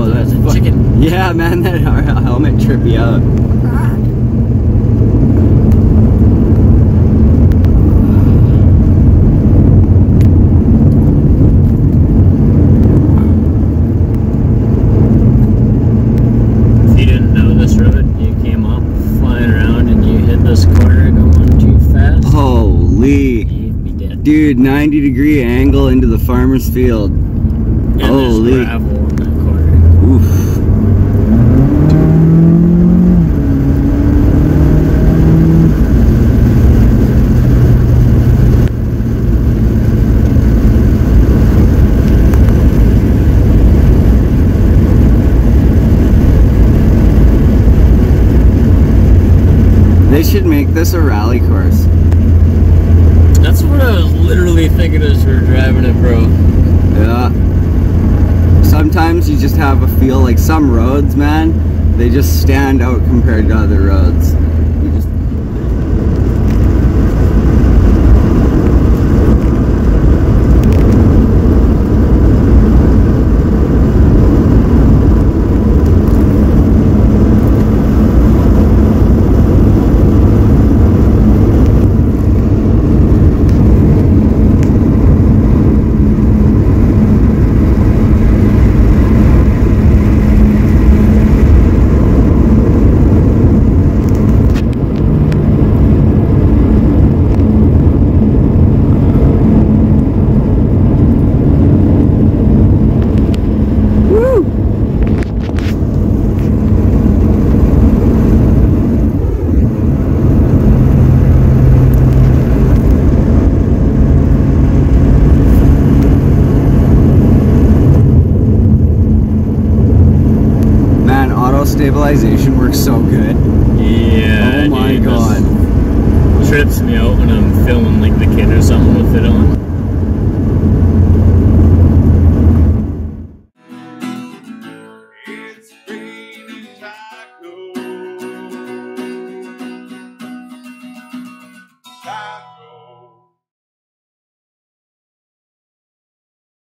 Oh, that's a chicken. Yeah, man, that helmet tripped me out. If you didn't know this road, you came up flying around and you hit this corner going too fast. Holy. You'd be dead. Dude, 90-degree angle into the farmer's field. And Holy. there's gravel in that corner. Oof. They should make this a rally course. That's what I was literally thinking as we were driving it, bro. Yeah. Sometimes you just have a feel like some roads, man, they just stand out compared to other roads. You just... Stabilization works so good. Yeah. Oh my god. Trips me out when I'm filming like the kid or something with it on.